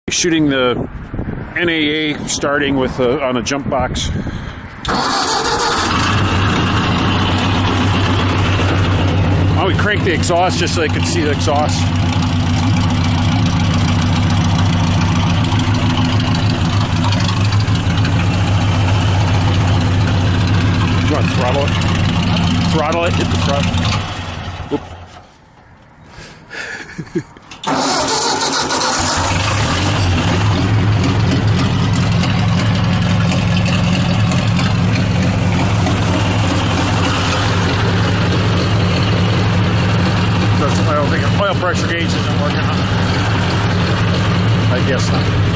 Shooting the NAA starting with on a jump box. Oh, we cranked the exhaust just so they could see the exhaust. You want to throttle it? Throttle it, hit the throttle. Oop. I don't think oil pressure gauge isn't working. I guess not.